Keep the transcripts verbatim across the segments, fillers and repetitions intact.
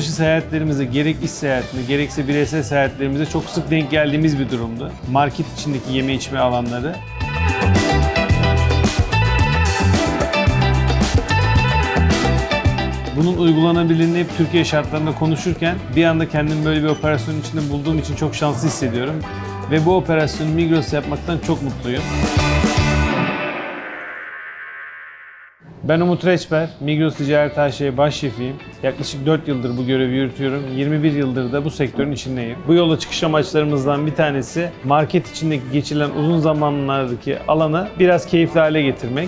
dışı seyahatlerimize, gerek iş seyahatine, gerekse bireysel seyahatlerimize çok sık denk geldiğimiz bir durumdu. Market içindeki yeme içme alanları. Bunun uygulanabilirliğini hep Türkiye şartlarında konuşurken bir anda kendimi böyle bir operasyonun içinde bulduğum için çok şanslı hissediyorum. Ve bu operasyonu Migros'ta yapmaktan çok mutluyum. Ben Umut Reçber, Migros Ticaret A Ş'ye baş şefiyim. Yaklaşık dört yıldır bu görevi yürütüyorum. yirmi bir yıldır da bu sektörün içindeyim. Bu yola çıkış amaçlarımızdan bir tanesi market içindeki geçilen uzun zamanlardaki alanı biraz keyifli hale getirmek.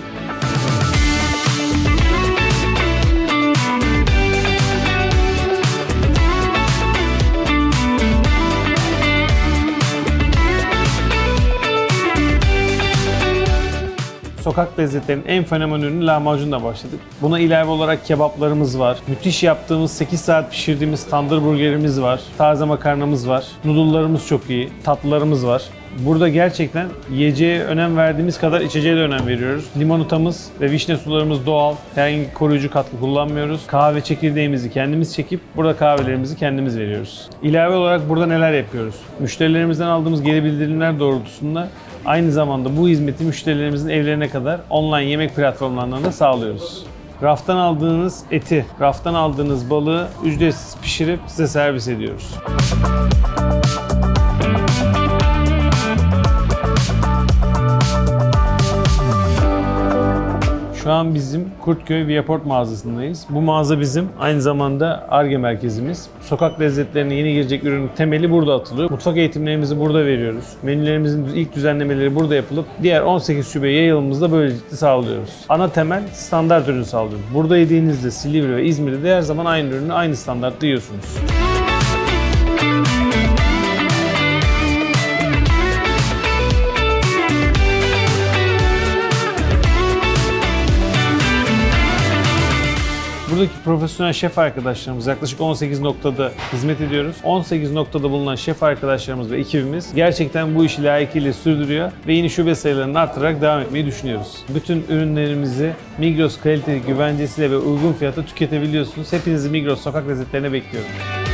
Sokak lezzetlerinin en fenomen ürünü lahmacunla başladık. Buna ilave olarak kebaplarımız var. Müthiş yaptığımız sekiz saat pişirdiğimiz tandır burgerimiz var. Taze makarnamız var. Noodle'larımız çok iyi. Tatlılarımız var. Burada gerçekten yiyeceğe önem verdiğimiz kadar içeceğe de önem veriyoruz. Limonatamız ve vişne sularımız doğal. Herhangi koruyucu katkı kullanmıyoruz. Kahve çekirdeğimizi kendimiz çekip burada kahvelerimizi kendimiz veriyoruz. İlave olarak burada neler yapıyoruz? Müşterilerimizden aldığımız geri bildirimler doğrultusunda aynı zamanda bu hizmeti müşterilerimizin evlerine kadar online yemek platformlarından da sağlıyoruz. Raftan aldığınız eti, raftan aldığınız balığı ücretsiz pişirip size servis ediyoruz. Şu an bizim Kurtköy Viaport mağazasındayız. Bu mağaza bizim aynı zamanda Ar-Ge merkezimiz. Sokak lezzetlerine yeni girecek ürünün temeli burada atılıyor. Mutfak eğitimlerimizi burada veriyoruz. Menülerimizin ilk düzenlemeleri burada yapılıp diğer on sekiz şubeye yayılımımızda böylelikle sağlıyoruz. Ana temel standart ürünü sağlıyoruz. Burada yediğinizde Silivri ve İzmir'de de her zaman aynı ürünü aynı standartta yiyorsunuz. Buradaki profesyonel şef arkadaşlarımız yaklaşık on sekiz noktada hizmet ediyoruz. on sekiz noktada bulunan şef arkadaşlarımız ve ekibimiz gerçekten bu işi layıkıyla sürdürüyor ve yeni şube sayılarını artırarak devam etmeyi düşünüyoruz. Bütün ürünlerimizi Migros kalite güvencesiyle ve uygun fiyata tüketebiliyorsunuz. Hepinizi Migros sokak lezzetlerine bekliyorum.